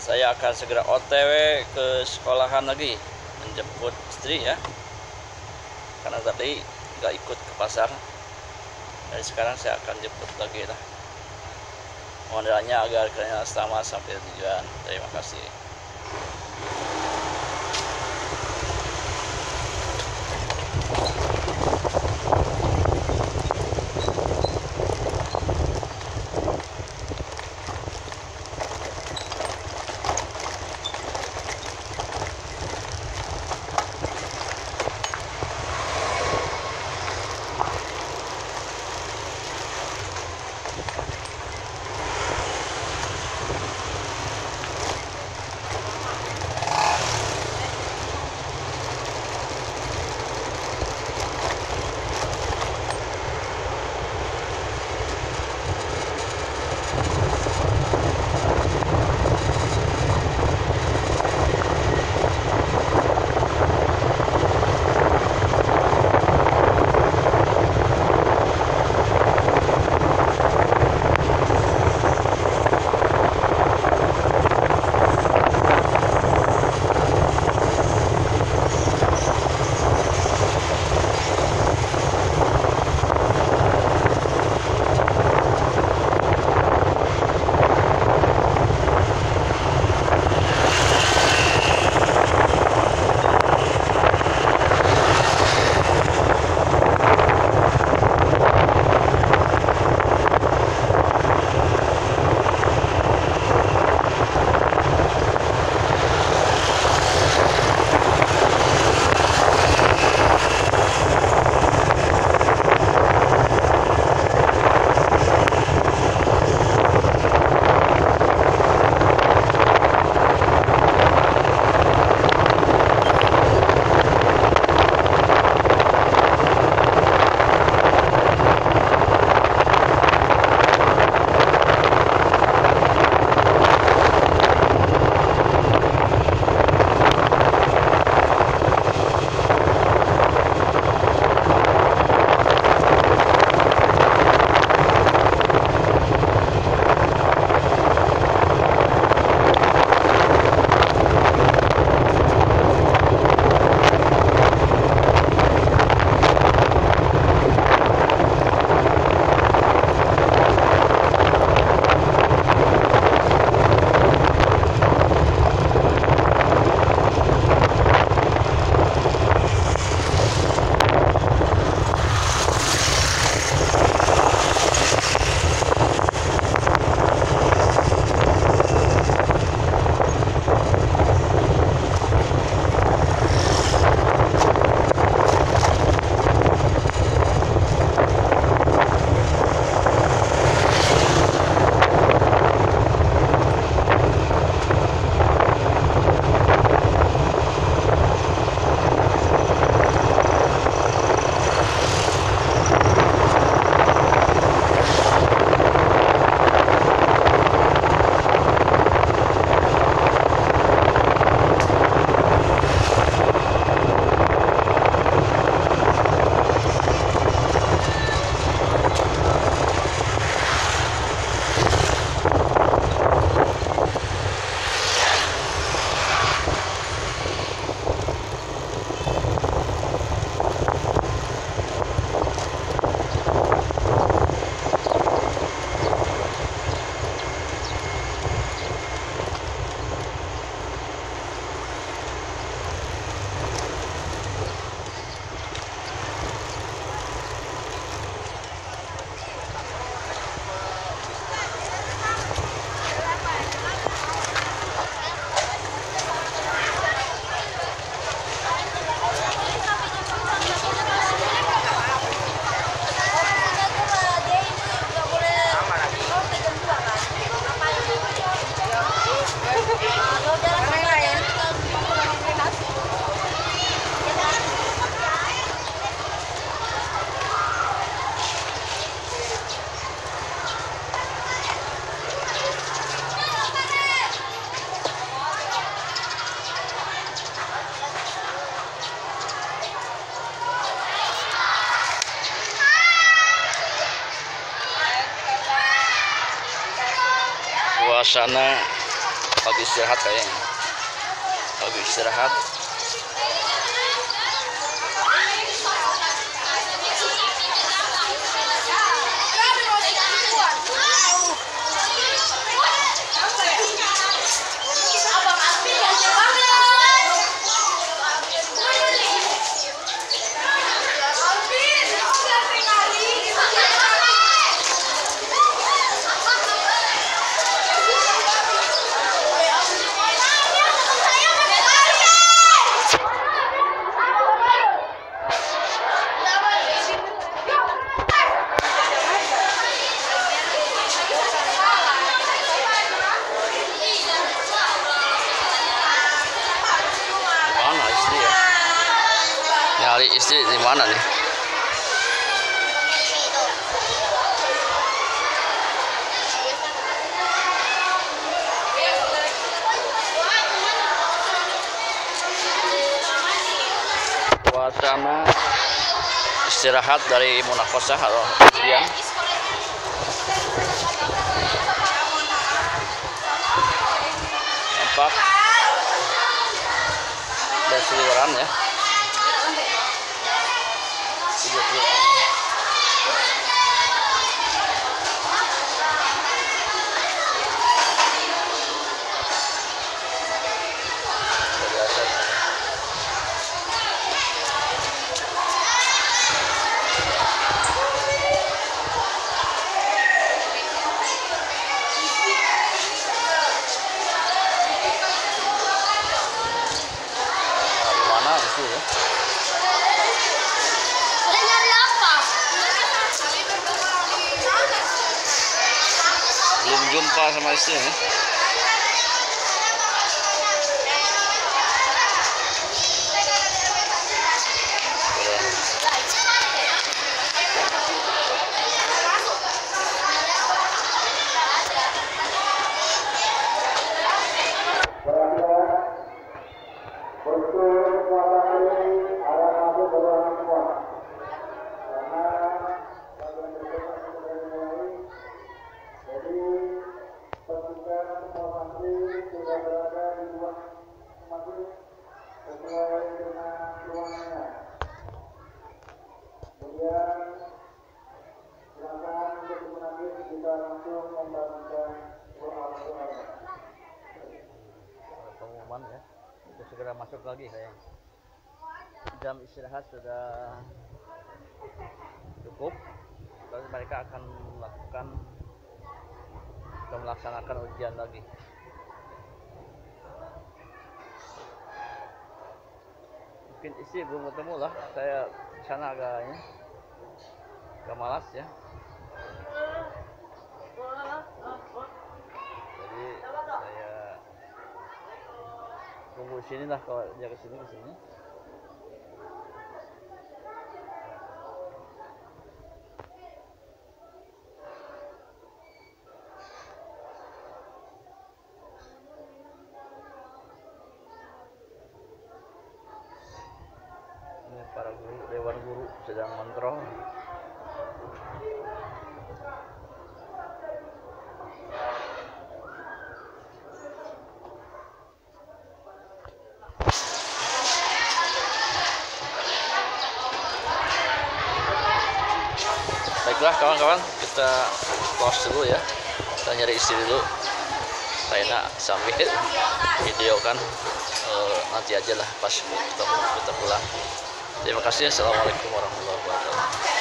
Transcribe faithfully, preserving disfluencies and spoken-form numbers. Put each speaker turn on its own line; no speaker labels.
saya akan segera O T W ke sekolahan lagi menjemput istri ya, karena tadi nggak ikut ke pasar. Dari sekarang saya akan jemput lagi lah. Mohon doanya agar kalian selamat sampai tujuan. Terima kasih.
suasana
pagi istirahat kayaknya. Pagi istirahat. Nyari istri di mana nih? Suasana istirahat dari munakosah atau ujian. Nampak berseliweran ya. Belum jumpa sama istri ya. Pengumuman ya, kita segera masuk lagi sayang. Jam istirahat sudah cukup, lalu mereka akan melakukan atau melaksanakan ujian lagi. Mungkin istri belum ketemu lah, saya di sana agaknya agak malas ya. Jadi saya tunggu sini lah, kalau dia kesini kesini. Ini para guru, dewan guru sedang mengontrol. Baiklah kawan-kawan, kita pause dulu ya, kita nyari istri dulu. Saya nak sambil video kan e, nanti aja lah pas kita, kita pulang. Terima kasih. Assalamualaikum warahmatullahi wabarakatuh.